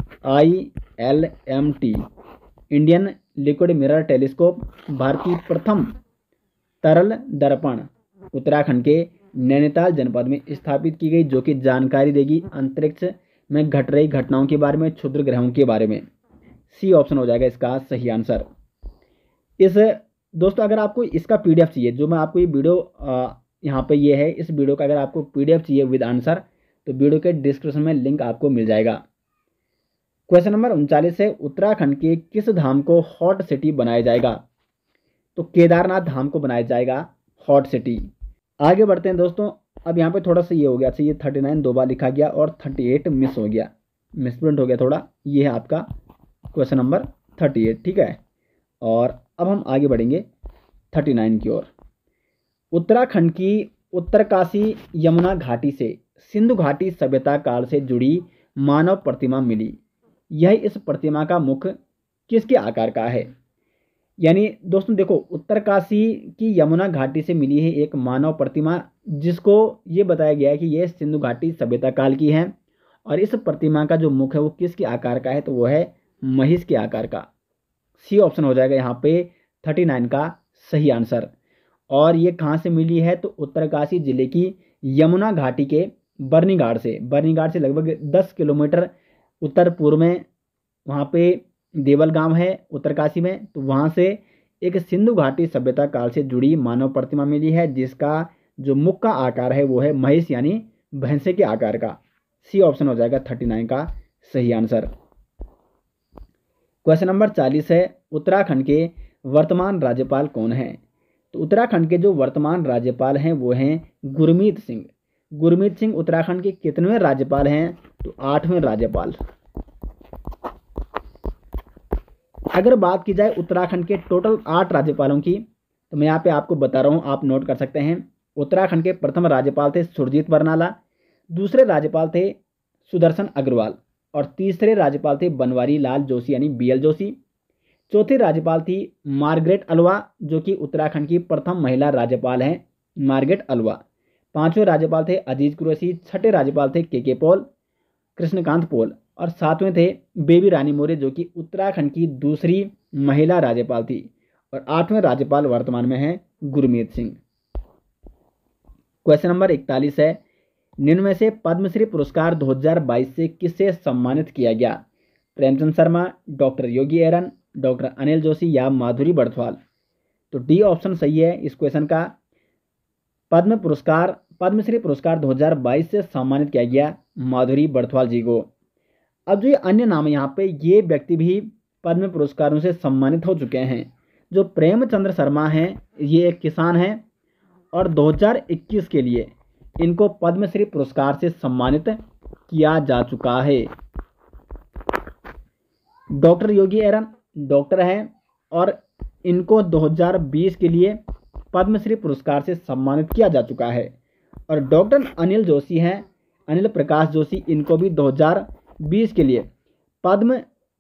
ILMT, Indian liquid mirror telescope Bharat की प्रथम तरल दर्पण उत्तराखंड के नैनीताल जनपद में स्थापित की गई, जो कि जानकारी देगी अंतरिक्ष में घट रही घटनाओं के बारे में, क्षुद्र ग्रहों के बारे में। सी ऑप्शन हो जाएगा इसका सही आंसर। इस दोस्तों अगर आपको इसका PDF चाहिए, जो मैं आपको ये वीडियो यहाँ पे ये है, इस वीडियो का अगर आपको PDF चाहिए विद आंसर तो वीडियो के डिस्क्रिप्शन में लिंक आपको मिल जाएगा। क्वेश्चन नंबर 39 है, उत्तराखंड के किस धाम को हॉट सिटी बनाया जाएगा। तो केदारनाथ धाम को बनाया जाएगा हॉट सिटी। आगे बढ़ते हैं दोस्तों। अब यहाँ पे थोड़ा सा ये हो गया, अच्छा ये 39 दो बार लिखा गया और 38 मिस हो गया, मिसप्रिंट हो गया थोड़ा। ये है आपका क्वेश्चन नंबर 38, ठीक है। और अब हम आगे बढ़ेंगे 39 की ओर। उत्तराखंड की उत्तरकाशी यमुना घाटी से सिंधु घाटी सभ्यता काल से जुड़ी मानव प्रतिमा मिली। यह इस प्रतिमा का मुख किसके आकार का है। यानी दोस्तों देखो, उत्तरकाशी की यमुना घाटी से मिली है एक मानव प्रतिमा, जिसको ये बताया गया है कि यह सिंधु घाटी सभ्यता काल की है और इस प्रतिमा का जो मुख है वो किसके आकार का है, तो वो है महिष के आकार का। सी ऑप्शन हो जाएगा यहाँ पे 39 का सही आंसर। और ये कहाँ से मिली है, तो उत्तरकाशी जिले की यमुना घाटी के बर्नीघाट से लगभग 10 किलोमीटर उत्तर पूर्व में वहाँ पे देवल गांव है उत्तरकाशी में। तो वहाँ से एक सिंधु घाटी सभ्यता काल से जुड़ी मानव प्रतिमा मिली है, जिसका जो मुख का आकार है वो है महिष यानी भैंसे के आकार का। सी ऑप्शन हो जाएगा 39 का सही आंसर। क्वेश्चन नंबर 40 है, उत्तराखंड के वर्तमान राज्यपाल कौन हैं। तो उत्तराखंड के जो वर्तमान राज्यपाल हैं वो हैं गुरमीत सिंह। गुरमीत सिंह उत्तराखंड के कितने राज्यपाल हैं, तो 8वें राज्यपाल। अगर बात की जाए उत्तराखंड के टोटल 8 राज्यपालों की, तो मैं यहाँ पे आपको बता रहा हूँ, आप नोट कर सकते हैं। उत्तराखंड के प्रथम राज्यपाल थे सुरजीत बरनाला, दूसरे राज्यपाल थे सुदर्शन अग्रवाल और तीसरे राज्यपाल थे बनवारी लाल जोशी यानी BL जोशी। चौथी राज्यपाल थी मार्गरेट अल्वा, जो कि उत्तराखंड की प्रथम महिला राज्यपाल हैं, मार्गरेट अल्वा। पांचवें राज्यपाल थे अजीज कुरैशी। छठे राज्यपाल थे के पॉल, कृष्णकांत पॉल। और सातवें थे बेबी रानी मौर्य, जो कि उत्तराखंड की दूसरी महिला राज्यपाल थी। और आठवें राज्यपाल वर्तमान में हैं गुरमीत सिंह। क्वेश्चन नंबर 41 है, निम्न में से पद्मश्री पुरस्कार 2022 से किसे सम्मानित किया गया? प्रेमचंद शर्मा, डॉक्टर योगी एरन, डॉक्टर अनिल जोशी या माधुरी बड़थवाल? तो डी ऑप्शन सही है इस क्वेश्चन का। पद्मश्री पुरस्कार 2022 से सम्मानित किया गया माधुरी बड़थवाल जी को। अब जो ये अन्य नाम है यहाँ पे, ये व्यक्ति भी पद्म पुरस्कारों से सम्मानित हो चुके हैं। जो प्रेमचंद्र शर्मा हैं, ये एक किसान हैं और 2021 के लिए इनको पद्मश्री पुरस्कार से सम्मानित किया जा चुका है। डॉक्टर योगी एरन डॉक्टर हैं और इनको 2020 के लिए पद्मश्री पुरस्कार से सम्मानित किया जा चुका है। और डॉक्टर अनिल जोशी हैं, अनिल प्रकाश जोशी, इनको भी 2020 के लिए पद्म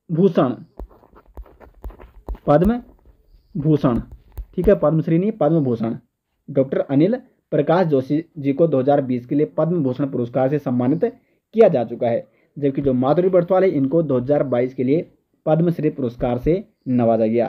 भूषण, ठीक है, पद्मश्री नहीं, पद्म भूषण, डॉक्टर अनिल प्रकाश जोशी जी को 2020 के लिए पद्म भूषण पुरस्कार से सम्मानित किया जा चुका है। जबकि जो माधुरी बड़थवाल है, इनको 2022 के लिए पद्मश्री पुरस्कार से नवाजा गया।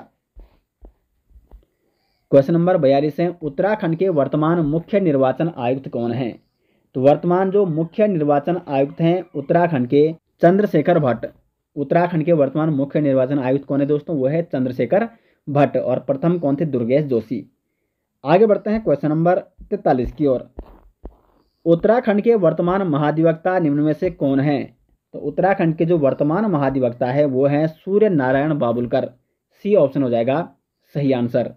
क्वेश्चन नंबर 42 है, उत्तराखंड के वर्तमान मुख्य निर्वाचन आयुक्त कौन हैं? तो वर्तमान जो मुख्य निर्वाचन आयुक्त हैं उत्तराखंड के, चंद्रशेखर भट्ट। उत्तराखंड के वर्तमान मुख्य निर्वाचन आयुक्त कौन है दोस्तों? वो है चंद्रशेखर भट्ट। और प्रथम कौन थे? दुर्गेश जोशी। आगे बढ़ते हैं क्वेश्चन नंबर 43 की ओर। उत्तराखंड के वर्तमान महाधिवक्ता निम्न में से कौन हैं? तो उत्तराखंड के जो वर्तमान महाधिवक्ता है वो हैं सूर्य नारायण बाबुलकर। सी ऑप्शन हो जाएगा सही आंसर।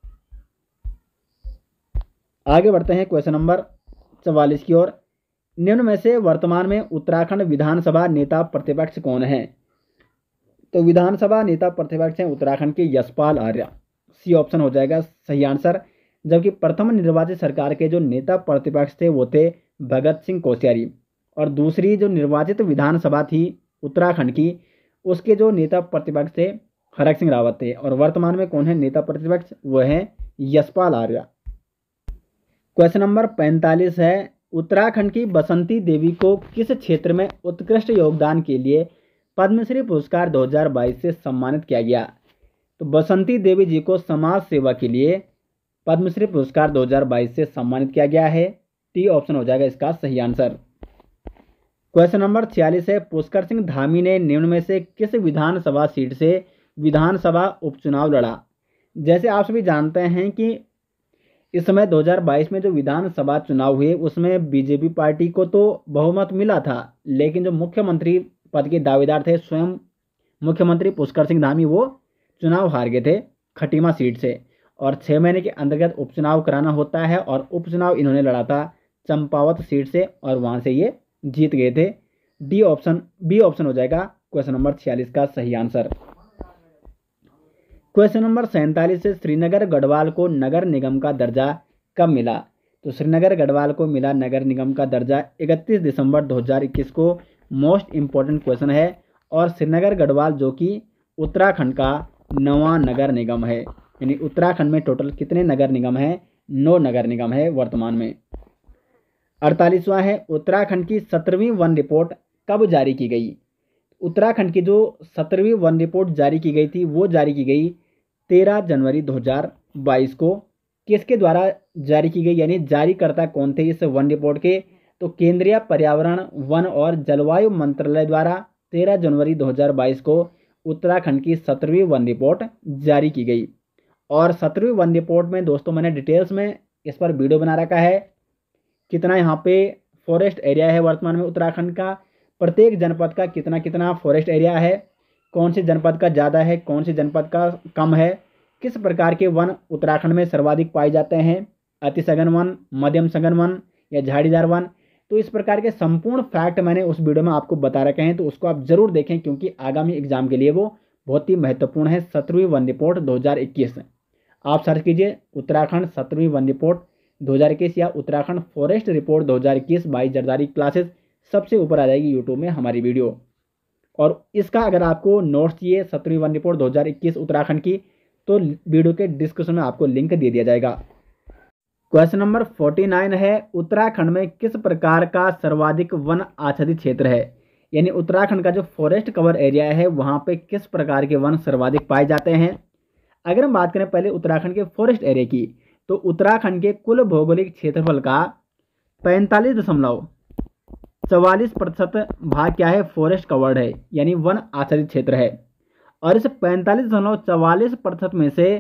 आगे बढ़ते हैं क्वेश्चन नंबर 44 की ओर। निम्न में से वर्तमान में उत्तराखंड विधानसभा नेता प्रतिपक्ष कौन है? तो विधानसभा नेता प्रतिपक्ष हैं उत्तराखंड के यशपाल आर्य। सी ऑप्शन हो जाएगा सही आंसर। जबकि प्रथम निर्वाचित सरकार के जो नेता प्रतिपक्ष थे वो थे भगत सिंह कोश्यारी। और दूसरी जो निर्वाचित विधानसभा थी उत्तराखंड की, उसके जो नेता प्रतिपक्ष थे हरक सिंह रावत थे। और वर्तमान में कौन है नेता प्रतिपक्ष? वो है यशपाल आर्य। क्वेश्चन नंबर 45 है, उत्तराखंड की बसंती देवी को किस क्षेत्र में उत्कृष्ट योगदान के लिए पद्मश्री पुरस्कार 2022 से सम्मानित किया गया? तो बसंती देवी जी को समाज सेवा के लिए पद्मश्री पुरस्कार 2022 से सम्मानित किया गया है। टी ऑप्शन हो जाएगा इसका सही आंसर। क्वेश्चन नंबर 46 है, पुष्कर सिंह धामी ने निम्न में से किस विधानसभा सीट से विधानसभा उपचुनाव लड़ा? जैसे आप सभी जानते हैं कि इस समय 2022 में जो विधानसभा चुनाव हुए उसमें बीजेपी पार्टी को तो बहुमत मिला था, लेकिन जो मुख्यमंत्री पद के दावेदार थे स्वयं मुख्यमंत्री पुष्कर सिंह धामी, वो चुनाव हार गए थे खटीमा सीट से। और 6 महीने के अंतर्गत उपचुनाव कराना होता है और उपचुनाव इन्होंने लड़ा था चंपावत सीट से और वहां से ये जीत गए थे। बी ऑप्शन हो जाएगा क्वेश्चन नंबर 46 का सही आंसर। क्वेश्चन नंबर 47 से, श्रीनगर गढ़वाल को नगर निगम का दर्जा कब मिला? तो श्रीनगर गढ़वाल को मिला नगर निगम का दर्जा 31 दिसंबर 2021 को। मोस्ट इंपॉर्टेंट क्वेश्चन है। और श्रीनगर गढ़वाल जो कि उत्तराखंड का 9वां नगर निगम है, यानी उत्तराखंड में टोटल कितने नगर निगम है? 9 नगर निगम है वर्तमान में। 48वां है, उत्तराखंड की 17वीं वन रिपोर्ट कब जारी की गई? उत्तराखंड की जो 17वीं वन रिपोर्ट जारी की गई थी वो जारी की गई 13 जनवरी 2022 को। किसके द्वारा जारी की गई, यानी जारीकर्ता कौन थे इस वन रिपोर्ट के? तो केंद्रीय पर्यावरण, वन और जलवायु मंत्रालय द्वारा 13 जनवरी 2022 को उत्तराखंड की 17वीं वन रिपोर्ट जारी की गई। और 17वीं वन रिपोर्ट में दोस्तों मैंने डिटेल्स में इस पर वीडियो बना रखा है। कितना यहाँ पे फॉरेस्ट एरिया है वर्तमान में उत्तराखंड का, प्रत्येक जनपद का कितना कितना फॉरेस्ट एरिया है, कौन से जनपद का ज़्यादा है, कौन से जनपद का कम है, किस प्रकार के वन उत्तराखंड में सर्वाधिक पाए जाते हैं, अति सघन वन, मध्यम सघन वन या झाड़ीदार वन। तो इस प्रकार के संपूर्ण फैक्ट मैंने उस वीडियो में आपको बता रखे हैं, तो उसको आप जरूर देखें क्योंकि आगामी एग्जाम के लिए वो बहुत ही महत्वपूर्ण है। 17वीं वन रिपोर्ट 2021 आप सर्च कीजिए उत्तराखंड 17वीं वन रिपोर्ट 2021 या Uttarakhand forest report 2021 by Jardari classes, सबसे ऊपर आ जाएगी यूट्यूब में हमारी वीडियो। और इसका अगर आपको नोट्स चाहिए 17वीं वन रिपोर्ट 2021 उत्तराखंड की, तो वीडियो के डिस्क्रिप्शन में आपको लिंक दे दिया जाएगा। क्वेश्चन नंबर 49 है, उत्तराखंड में किस प्रकार का सर्वाधिक वन आच्छादित क्षेत्र है? यानी उत्तराखंड का जो फॉरेस्ट कवर एरिया है वहाँ पे किस प्रकार के वन सर्वाधिक पाए जाते हैं? अगर हम बात करें पहले उत्तराखंड के फॉरेस्ट एरिया की, तो उत्तराखंड के कुल भौगोलिक क्षेत्रफल का 45.44% भाग क्या है? फॉरेस्ट कवर्ड है, यानी वन आच्छादित क्षेत्र है। और इस 45.44% में से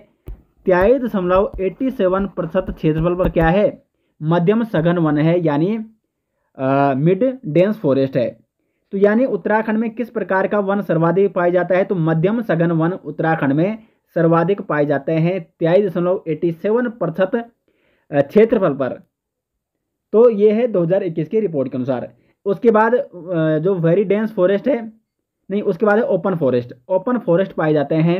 23.87% क्षेत्रफल पर क्या है? मध्यम सघन वन है, यानी मिड डेंस फॉरेस्ट है। तो यानी उत्तराखंड में किस प्रकार का वन सर्वाधिक पाया जाता है? तो मध्यम सघन वन उत्तराखंड में सर्वाधिक पाए जाते हैं 23.87% क्षेत्रफल पर। तो ये है 2021 की रिपोर्ट के अनुसार। उसके बाद जो वेरी डेंस फॉरेस्ट है, नहीं, उसके बाद है ओपन फॉरेस्ट। ओपन फॉरेस्ट पाए जाते हैं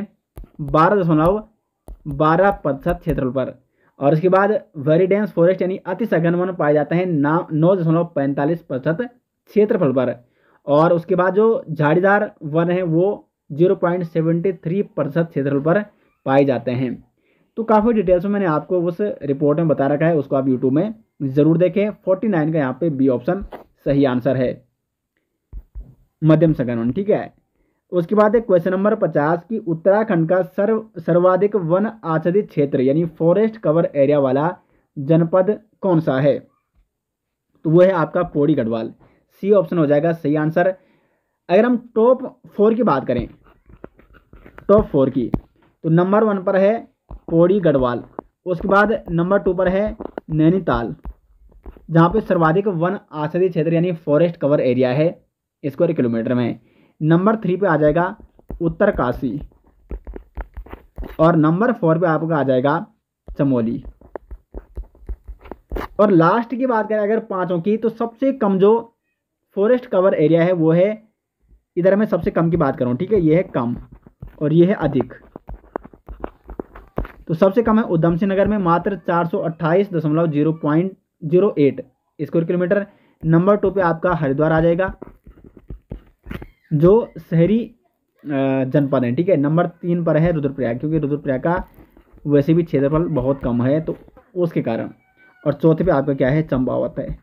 12.12% क्षेत्रफल पर। और उसके बाद वेरी डेंस फॉरेस्ट यानी अति सघन वन पाए जाते हैं 9.45% क्षेत्रफल पर। और उसके बाद जो झाड़ीदार वन है वो 0.73% क्षेत्रफल पर पाए जाते हैं। तो काफ़ी डिटेल्स में मैंने आपको उस रिपोर्ट में बता रखा है, उसको आप यूट्यूब में ज़रूर देखें। 49 का यहाँ पे बी ऑप्शन सही आंसर है, मध्यम सघन वन। ठीक है। उसके बाद है क्वेश्चन नंबर 50 की उत्तराखंड का सर्वाधिक वन आच्छादित क्षेत्र यानी फॉरेस्ट कवर एरिया वाला जनपद कौन सा है? तो वो है आपका पौड़ी गढ़वाल। सी ऑप्शन हो जाएगा सही आंसर। अगर हम टॉप 4 की बात करें, टॉप 4 की, तो नंबर 1 पर है पौड़ी गढ़वाल। उसके बाद नंबर 2 पर है नैनीताल, जहाँ पे सर्वाधिक वन आच्छादित क्षेत्र यानी फॉरेस्ट कवर एरिया है स्क्वायर किलोमीटर में। नंबर 3 पे आ जाएगा उत्तरकाशी और नंबर 4 पे आपका आ जाएगा चमोली। और लास्ट की बात करें अगर पांचों की, तो सबसे कम जो फॉरेस्ट कवर एरिया है वो है, इधर मैं सबसे कम की बात करूं, ठीक है, ये है कम और ये है अधिक। तो सबसे कम है उधम सिंह नगर में मात्र 428.08 स्क्वायर किलोमीटर। नंबर 2 पे आपका हरिद्वार आ जाएगा जो शहरी जनपद है, ठीक है। नंबर 3 पर है रुद्रप्रयाग, क्योंकि रुद्रप्रयाग का वैसे भी क्षेत्रफल बहुत कम है तो उसके कारण। और चौथे पे आपका क्या है? चंपावत है।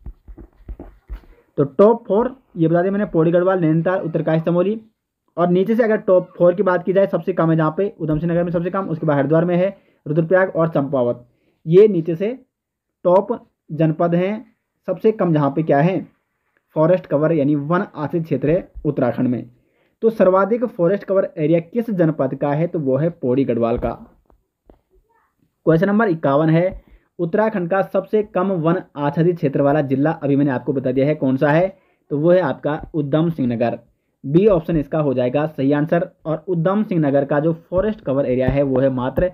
तो टॉप 4 ये बता दें मैंने, पौड़ी गढ़वाल, नैनीताल, उत्तरकाशी, चमोली। और नीचे से अगर टॉप 4 की बात की जाए, सबसे कम है जहाँ पे उधम सिंह नगर में सबसे कम, उसके बाद हरिद्वार में है, रुद्रप्रयाग और चंपावत। ये नीचे से टॉप जनपद हैं सबसे कम जहाँ पे क्या है? फॉरेस्ट कवर यानी वन आच्छादित क्षेत्र है उत्तराखंड में। तो सर्वाधिक फॉरेस्ट कवर एरिया किस जनपद का है? तो वो है पौड़ी गढ़वाल का। क्वेश्चन नंबर 51 है, उत्तराखंड का सबसे कम वन आच्छादित क्षेत्र वाला जिला अभी मैंने आपको बता दिया है कौन सा है, तो वो है आपका उधम सिंह नगर। बी ऑप्शन इसका हो जाएगा सही आंसर। और उधम सिंह नगर का जो फॉरेस्ट कवर एरिया है वो है मात्र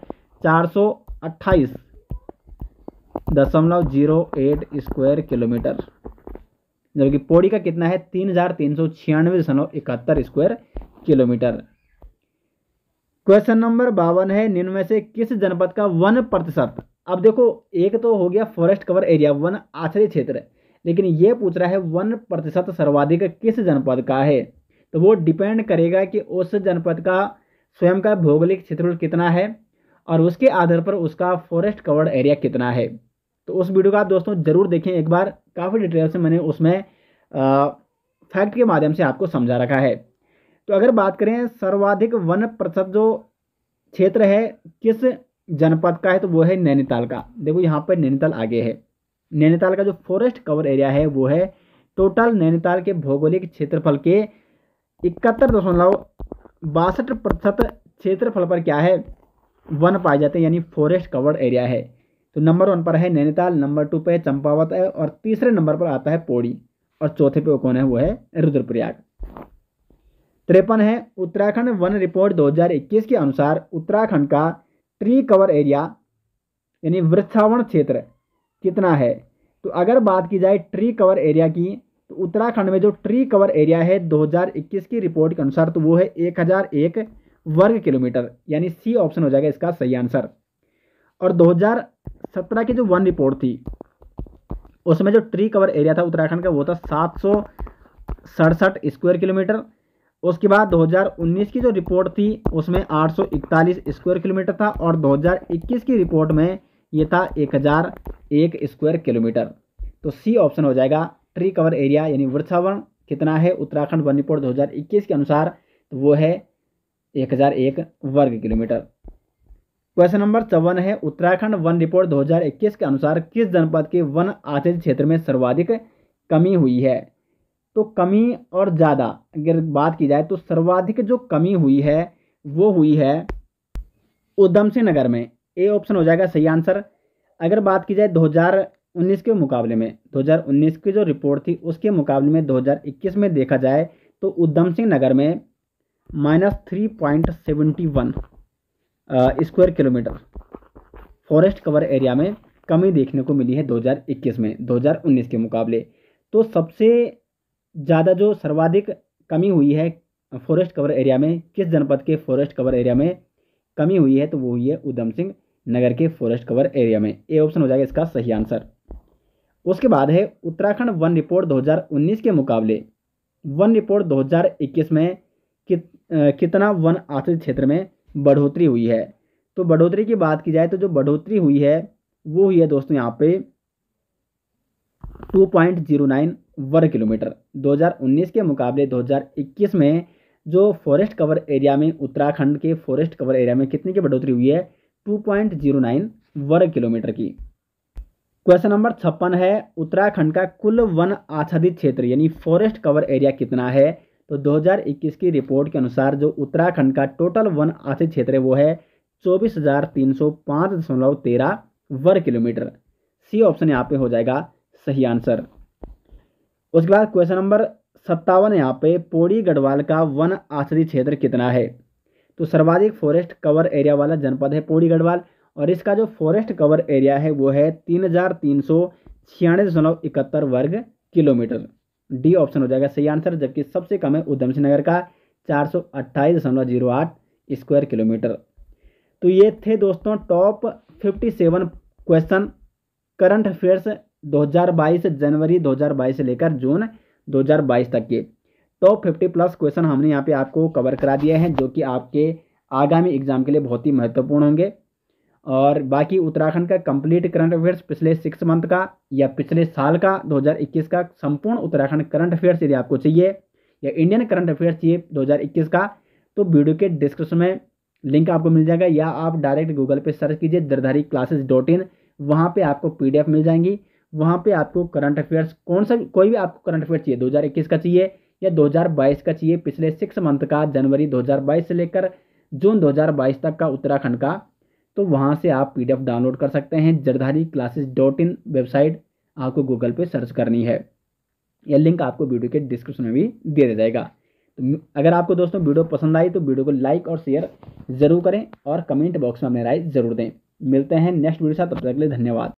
428.08 स्क्वायर किलोमीटर, जबकि पौड़ी का कितना है? 3396.71 स्क्वायर किलोमीटर। क्वेश्चन नंबर 52 है, निम्न में से किस जनपद का 1%? अब देखो, एक तो हो गया फॉरेस्ट कवर एरिया वन आच्छादित क्षेत्र, लेकिन ये पूछ रहा है 1% सर्वाधिक किस जनपद का है। तो वो डिपेंड करेगा कि उस जनपद का स्वयं का भौगोलिक क्षेत्रफल कितना है और उसके आधार पर उसका फॉरेस्ट कवर्ड एरिया कितना है। तो उस वीडियो को आप दोस्तों जरूर देखें एक बार, काफ़ी डिटेल से मैंने उसमें फैक्ट के माध्यम से आपको समझा रखा है। तो अगर बात करें सर्वाधिक 1% जो क्षेत्र है किस जनपद का है, तो वो है नैनीताल का। देखो यहाँ पर नैनीताल आगे है। नैनीताल का जो फॉरेस्ट कवर एरिया है वो है टोटल नैनीताल के भौगोलिक क्षेत्रफल के 71.62% क्षेत्रफल पर क्या है? वन पाए जाते हैं, यानी फॉरेस्ट कवर्ड एरिया है। तो नंबर 1 पर है नैनीताल, नंबर 2 पे चंपावत है और तीसरे नंबर पर आता है पौड़ी और चौथे पे कौन है? वो है रुद्रप्रयाग। 53 है, उत्तराखंड वन रिपोर्ट 2021 के अनुसार उत्तराखंड का ट्री कवर एरिया यानी वृक्षावरण क्षेत्र कितना है? तो अगर बात की जाए ट्री कवर एरिया की, तो उत्तराखंड में जो ट्री कवर एरिया है 2021 की रिपोर्ट के अनुसार तो वो है 1001 वर्ग किलोमीटर, यानी सी ऑप्शन हो जाएगा इसका सही आंसर। और 2017 की जो वन रिपोर्ट थी उसमें जो ट्री कवर एरिया था उत्तराखंड का वो था 767 स्क्वायर किलोमीटर। उसके बाद 2019 की जो रिपोर्ट थी उसमें 841 स्क्वायर किलोमीटर था और 2021 की रिपोर्ट में ये था 1001 स्क्वायर किलोमीटर। तो सी ऑप्शन हो जाएगा। ट्री कवर एरिया यानी वृक्षावरण कितना है उत्तराखंड वन रिपोर्ट 2021 के अनुसार, तो वो है 1001 वर्ग किलोमीटर। क्वेश्चन नंबर 54 है उत्तराखंड वन रिपोर्ट 2021 के अनुसार किस जनपद के वन आच्छादित क्षेत्र में सर्वाधिक कमी हुई है। तो कमी और ज़्यादा अगर बात की जाए तो सर्वाधिक जो कमी हुई है वो हुई है उधम सिंह नगर में। ए ऑप्शन हो जाएगा सही आंसर। अगर बात की जाए 2019 के मुकाबले में, 2019 की जो रिपोर्ट थी उसके मुकाबले में 2021 में देखा जाए तो उधम सिंह नगर में -3.71 square kilometre forest cover area में कमी देखने को मिली है 2021 में 2019 के मुकाबले। तो सबसे ज़्यादा जो सर्वाधिक कमी हुई है फॉरेस्ट कवर एरिया में, किस जनपद के फॉरेस्ट कवर एरिया में कमी हुई है, तो वो हुई है उधम सिंह नगर के फॉरेस्ट कवर एरिया में। ए ऑप्शन हो जाएगा इसका सही आंसर। उसके बाद है उत्तराखंड वन रिपोर्ट 2019 के मुकाबले वन रिपोर्ट 2021 में कितना वन आश्रित क्षेत्र में बढ़ोतरी हुई है। तो बढ़ोतरी की बात की जाए तो जो बढ़ोतरी हुई है वो हुई है दोस्तों यहाँ पे 2.09 वर्ग किलोमीटर। 2019 के मुकाबले 2021 में जो फॉरेस्ट कवर एरिया में उत्तराखंड के फॉरेस्ट कवर एरिया में कितनी की बढ़ोतरी हुई है 2.09 वर्ग किलोमीटर की। क्वेश्चन नंबर 56 है उत्तराखंड का कुल वन आच्छादित क्षेत्र यानी फॉरेस्ट कवर एरिया कितना है। तो 2021 की रिपोर्ट के अनुसार जो उत्तराखंड का टोटल वन आच्छादित क्षेत्र है वो है 24,305.13 वर्ग किलोमीटर। सी ऑप्शन यहाँ पे हो जाएगा सही आंसर। उसके बाद क्वेश्चन नंबर 57 यहाँ पे पौड़ी गढ़वाल का वन आच्छादित क्षेत्र कितना है। तो सर्वाधिक फॉरेस्ट कवर एरिया वाला जनपद है पौड़ी गढ़वाल और इसका जो फॉरेस्ट कवर एरिया है वो है 3,396.71 वर्ग किलोमीटर। डी ऑप्शन हो जाएगा सही आंसर। जबकि सबसे कम है उधम सिंह नगर का 428.08 स्क्वायर किलोमीटर। तो ये थे दोस्तों टॉप 57 क्वेश्चन करंट अफेयर्स 2022 जनवरी 2022 से लेकर जून 2022 तक के टॉप 50 प्लस क्वेश्चन हमने यहाँ पे आपको कवर करा दिए हैं जो कि आपके आगामी एग्जाम के लिए बहुत ही महत्वपूर्ण होंगे। और बाकी उत्तराखंड का कंप्लीट करंट अफेयर्स पिछले 6 मंथ का या पिछले साल का 2021 का संपूर्ण उत्तराखंड करंट अफेयर्स यदि आपको चाहिए या इंडियन करंट अफेयर्स चाहिए 2021 का, तो वीडियो के डिस्क्रिप्शन में लिंक आपको मिल जाएगा या आप डायरेक्ट गूगल पे सर्च कीजिए jardhariclasses.in, वहाँ पे आपको PDF मिल जाएंगी। वहाँ पे आपको करंट अफेयर्स कोई भी आपको करंट अफेयर चाहिए 2021 का चाहिए या 2022 का चाहिए पिछले 6 मंथ का जनवरी 2022 से लेकर जून 2022 तक का उत्तराखंड का, तो वहाँ से आप PDF डाउनलोड कर सकते हैं। jardhariclasses.in वेबसाइट आपको गूगल पे सर्च करनी है, यह लिंक आपको वीडियो के डिस्क्रिप्शन में भी दे दिया जाएगा। तो अगर आपको दोस्तों वीडियो पसंद आई तो वीडियो को लाइक और शेयर ज़रूर करें और कमेंट बॉक्स में अपनी राय ज़रूर दें। मिलते हैं नेक्स्ट वीडियो के साथ, तब तक के लिए धन्यवाद।